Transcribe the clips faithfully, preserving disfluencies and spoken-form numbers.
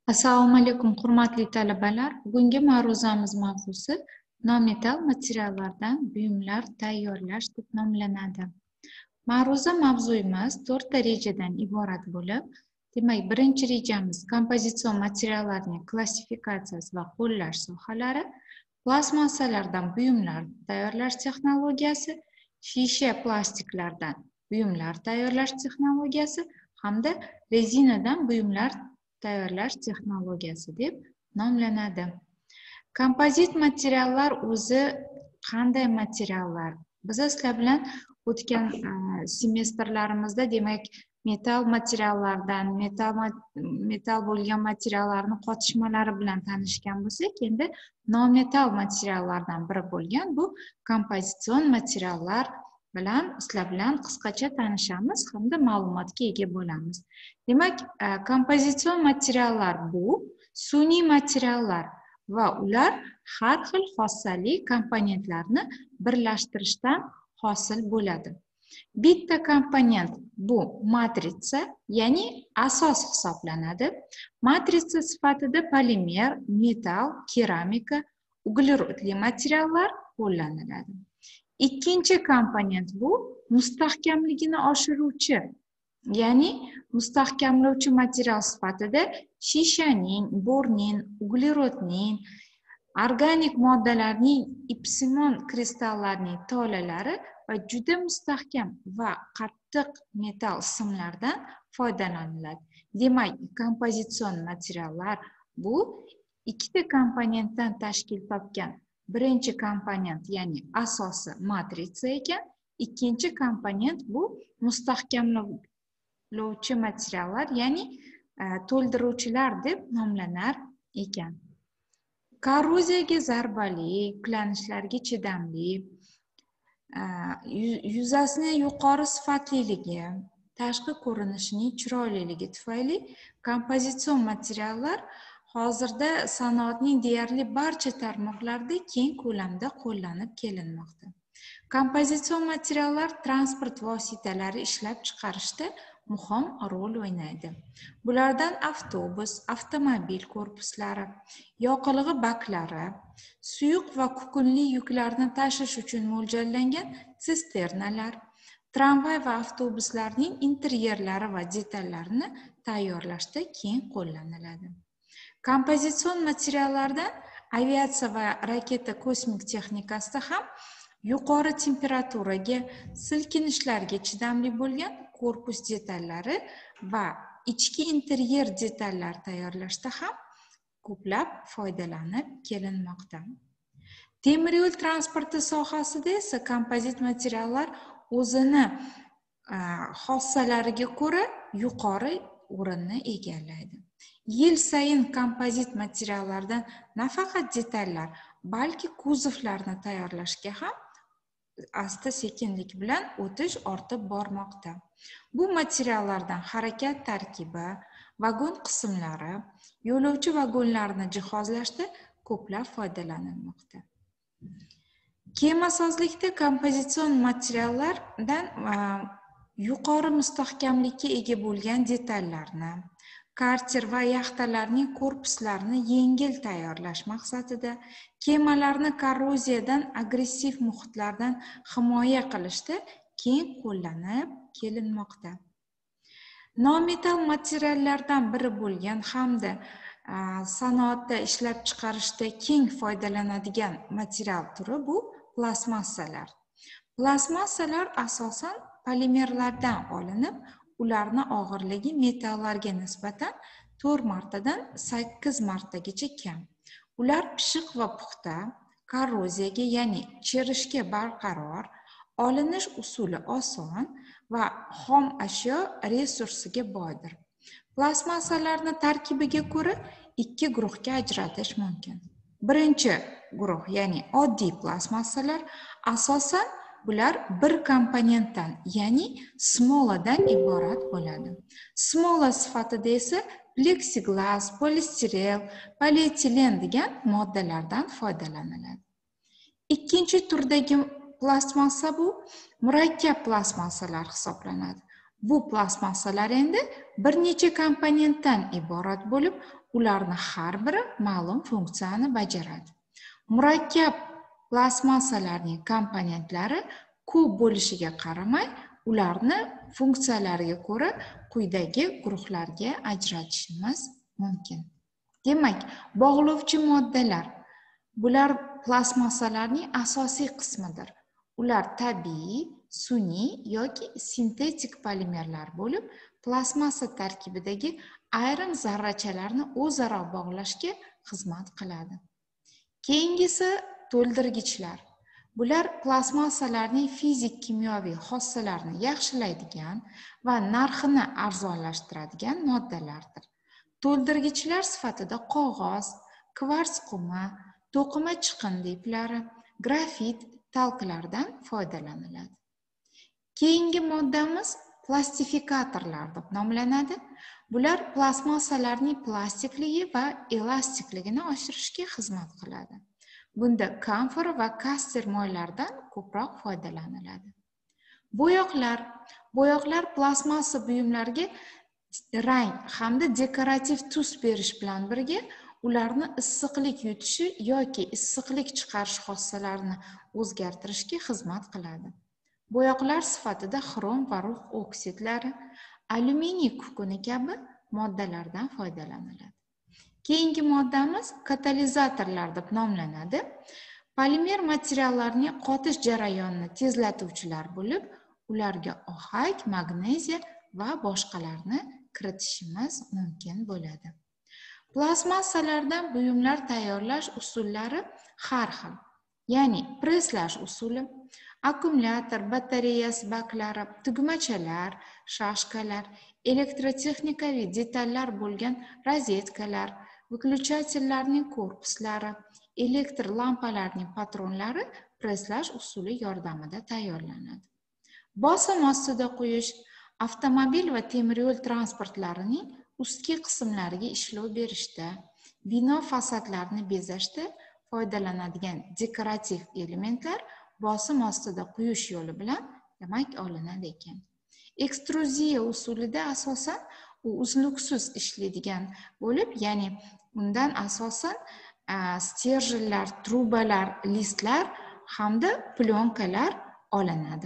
Assalomu alaykum, hurmatli talabalar. Bugungi ma'ruzamiz mavzusi nometall materiallardan buyumlar tayyorlash deb nomlanadi. Ma'ruza mavzuyimiz to'rtta rejadan iborat bo'lib, demak, birinchi rejamiz kompozitsion materiallarning klassifikatsiyasi va qo'llash sohalari, plastmassalardan buyumlar tayyorlash texnologiyasi, shisha plastiklardan buyumlar tayyorlash texnologiyasi hamda rezinadan buyumlar tayyorlash texnologiyasi deb nomlanadi. Kompozit materiallar o'zi qanday materiallar? Biz sizlar bilan o'tgan semestrlarimizda demak metal materiallardan, metal metal bo'lgan materiallarni qotishmalari bilan tanishgan bo'lsak, endi nometal materiallardan biri bo'lgan bu kompozitsion materiallar bilan sizlar bilan qisqacha tanishamiz hamda ma'lumotga ega bo'lamiz. Demak, kompozitsion materiallar bu sun'iy materiallar va ular har xil xossali komponentlarni birlashtirishdan hosil bo'ladi. Bitta komponent bu matritsa, ya'ni asos hisoblanadi. Matritsa sifatida polimer, metal, keramika, uglerodli materiallar qo'llaniladi. Ikkinchi komponent bu mustahkamligini oshiruvchi, ya'ni mustahkamlovchi material sifatida shishaning, borning, uglerodning, organik moddalarning ipsimon kristallarning tolalari va juda mustahkam va qattiq metal simlardan foydalaniladi. Demak, kompozitsion materiallar bu ikkita komponentdan tashkil topgan. Birinchi komponent, ya'ni asosi matritsa ekan, ikkinchi komponent bu mustahkamlovchi materiallar, ya'ni to'ldiruvchilar deb nomlanar ekan. Korroziyaga zarbali, yuklanishlarga chidamli, yuzasining yuqori sifatliligi, tashqi ko'rinishining chiroyliligi tufayli kompozitsion materiallar hozirda sanoatning deyarli barcha tarmoqlarida keng ko'lamda qo'llanib kelinmoqda. Kompozitsion materiallar transport vositalari ishlab chiqarishda muhim rol o'ynaydi. Bulardan avtobus, avtomobil korpuslari, yoqilg'i baklari, suyuq va kukunli yuklarni tashish uchun mo'ljallangan sisternalar, tramvay va avtobuslarning interyerlari va detallarini tayyorlashda keng qo'llaniladi. Kompozitsion materiallardan aviatsiya va raketa kosmik texnikasida ham yuqori temperaturaga, silkinishlarga chidamli bo'lgan korpus detallari va ichki interyer detallar tayyorlashda ham ko'plab foydalanib kelinmoqda. Temir yo'l transporti sohasida esa kompozit materiallar o'zini xossalariga ko'ra yuqori o'rinni egallaydi. Yil sayin kompozit materiallardan nafaqat detallar, balki kuzovlarni tayyorlashga ham asta-sekinlik bilan o'tish ortib bormoqda. Bu materiallardan harakat tarkibi, vagon qismlari, yo'lovchi vagonlarini jihozlashda ko'plab foydalanilmoqda. Kemasozlikda kompozitsion materiallardan yuqori mustahkamlikka ega bo'lgan detallarni, karter va yaxtalarning korpuslarini yengil tayyorlash maqsadida kemalarni korroziyadan, agressiv muhitlardan himoya qilishda keng qo'llanib kelinmoqda. Nometal materiallardan biri bo'lgan hamda sanoatda ishlab chiqarishda keng foydalanadigan material turi bu plastmassalar. Plastmassalar asosan polimerlardan olinib, ularni og'irligi metallarga nisbatan to'rt martadan sakkiz martagacha kam. Ular pishiq va puxta, korroziyaga, ya'ni chirishga barqaror, olinish usuli oson va xom ashyo resursiga boydir. Plastmassalarni tarkibiga ko'ra ikki guruhga ajratish mumkin. Birinchi guruh, ya'ni oddiy plastmassalar, asosan bular bir komponentdan, ya'ni smoladan iborat bo'ladi. Smola sifatida esa pleksiglas, polistirel, polietilen degan moddalardan foydalaniladi. Ikkinchi turdagi plastmassa bu murakkab plastmassalar hisoblanadi. Bu plastmassalar endi bir necha komponentdan iborat bo'lib, ularni har biri ma'lum funksiyani bajaradi. Murakkab plastmassalarning komponentlari ko'p bo'lishiga qaramay, ularni funksiyalariga ko'ra quyidagi guruhlarga ajratishimiz mumkin. Demak, bog'lovchi moddalar bular plastmassalarning asosiy qismidir. Ular tabiiy, sun'iy yoki sintetik polimerlar bo'lib, plastmassa tarkibidagi ayrim zarrachalarni o'zaro bog'lashga xizmat qiladi. Keyingisi to'ldirgichlar. Bular plastmassalarning fizik-kimyoviy xossalarini yaxshilaydigan va narxini arzonlashtiradigan moddalardir. To'ldirgichlar sifatida qog'oz, kvarts qumi, to'qima chiqindi iplari, grafit talqlardan foydalaniladi. Keyingi moddamiz plastifikatorlar deb nomlanadi. Bular plastmassalarning plastikligi va elastikligini oshirishga xizmat qiladi. Bunda kamfor va kaster moylardan ko'proq foydalaniladi. Bo'yoqlar. Bo'yoqlar plastmassa buyumlarga rang hamda dekorativ tus berish bilan birga ularni issiqlik yutishi yoki issiqlik chiqarish xossalarini o'zgartirishga xizmat qiladi. Bo'yoqlar sifatida xrom va rux oksidlari, alyuminiy kukuni kabi moddalardan foydalaniladi. Keyingi moddamiz katalizatorlar deb nomlanadi. Polimer materiallarning qotish jarayonini tezlatuvchilar bo'lib, ularga ohak, magneziya va boshqalarni kiritishimiz mumkin bo'ladi. Plastmassalardan buyumlar tayyorlash usullari har xil. Ya'ni presslash usuli, akkumulyator batareyasi baklari, tugmachalar, shashkalar, elektrotexnikaviy detallar bo'lgan rozetkalar, vyuklachatellarning korpuslari, elektr lampalarning patronlari presslash usuli yordamida tayyorlanadi. Bosim ostida qo'yish avtomobil va temir yo'l transportlarining ustki qismlariga ishlov berishda, bino fasadlarini bezashda foydalanadigan dekorativ elementlar bosim ostida quyish yo'li bilan demak olinadi ekan. Ekstruziya usulida asosan u uzluksiz ishlaydigan bo'lib, ya'ni undan asosan sterjellar, trubalar, listlar hamda plyonkalar olinadi.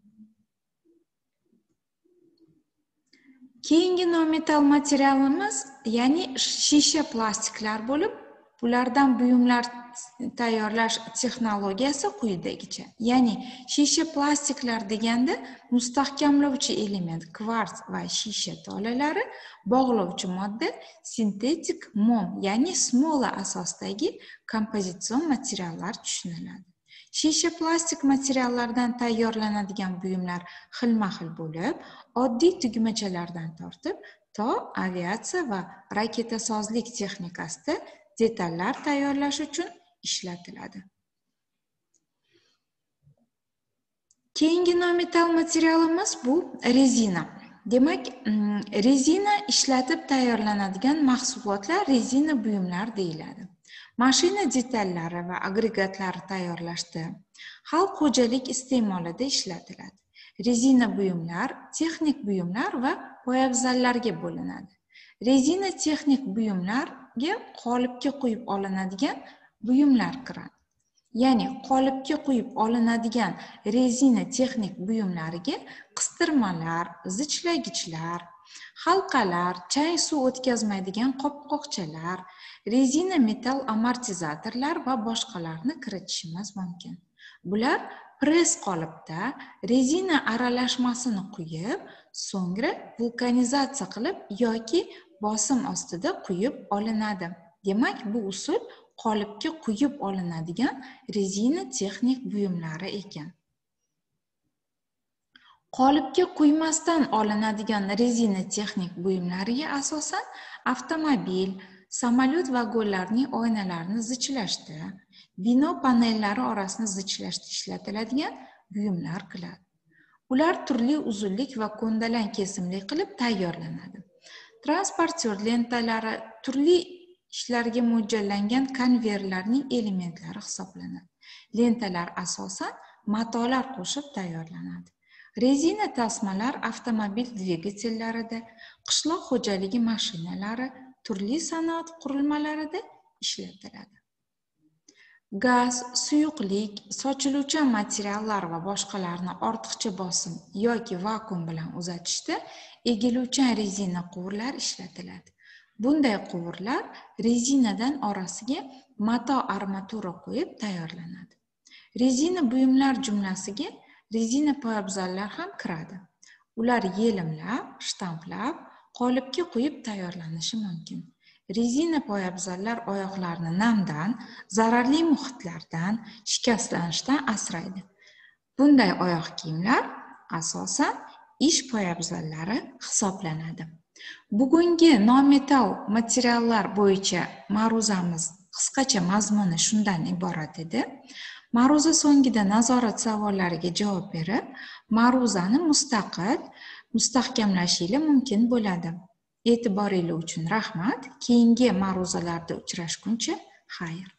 Keyingi nometal materialimiz, ya'ni shisha plastiklar bo'lib, bulardan buyumlar tayyorlash texnologiyasi quyidagicha. Ya'ni shisha plastiklar deganda mustahkamlovchi element kvarts va shisha tolalari, bog'lovchi modda sintetik mom, ya'ni smola asosidagi kompozitsion materiallar tushuniladi. Shisha plastik materiallardan tayyorlanadigan buyumlar xilma-xil bo'lib, oddiy tugmachalardan tortib to aviatsiya va raketasozlik texnikasida detallar tayyorlash uchun ishlatiladi. Keyingi nometal materialimiz bu rezina. Demak, rezina ishlatib tayyorlanadigan mahsulotlar rezina buyumlar deyiladi. Mashina detallari va agregatlari tayyorlashda, xalq xo'jalik iste'molida ishlatiladi. Rezina buyumlar, texnik buyumlar va poyabzallarga bo'linadi. Rezina texnik buyumlarga qolipga qo'yib olinadigan buyumlar kiradi. Ya'ni qolipga qo'yib olinadigan rezina texnik buyumlariga qistirmalar, zichlagichlar, halqalar, chang suv o'tkazmaydigan qopqoqchalar, rezina metal amortizatorlar va boshqalarni kiritishimiz mumkin. Bular press qolipda rezina aralashmasini quyib, so'ngra vulkanizatsiya qilib yoki bosim ostida quyib olinadi. Demak, bu usul qolipga quyib olinadigan rezina texnik buyumlari ekan. Qolipga quymasdan olinadigan rezina texnik buyumlariga asosan avtomobil, samolyot vagonlarining oynalarini zichlashda, bino panellari orasini zichlashda ishlatiladigan buyumlar qiladi. Ular turli uzunlik va ko'ndalang kesimli qilib tayyorlanadi. Transportyor lentalari turli ishlarga mo'ljallangan konveyerlarning elementlari hisoblanadi. Lentalar asosan matolar qo'shib tayyorlanadi. Rezina tasmalar avtomobil dvigatellarida, qishloq xo'jaligi mashinalari, turli sanoat qurilmalarida ishlatiladi. Gaz, suyuqlik, sochiluvchan materiallar va boshqalarni ortiqcha bosim yoki vakuum bilan uzatishda egiluvchan rezina quvurlar ishlatiladi. Bunday quvurlar rezinadan orasiga mato armatura qo'yib tayyorlanadi. Rezina buyumlar jumlasiga rezina poyabzallar ham kiradi. Ular yelimlab, shtamplab, qolipga qo'yib tayyorlanishi mumkin. Rezina poyabzallar oyoqlarni namdan, zararli muhitlardan, shikastlanishdan asraydi. Bunday oyoq kiyimlar asosan ish poyabzallari hisoblanadi. Bugungi nometall materiallar bo'yicha ma'ruzamiz qisqacha mazmuni shundan iborat edi. Ma'ruza so'ngida nazorat savollariga javob berib, ma'ruzani mustaqil mustahkamlashingiz mumkin bo'ladi. E'tiboringiz uchun rahmat. Keyingi ma'ruzalarda uchrashguncha xayr.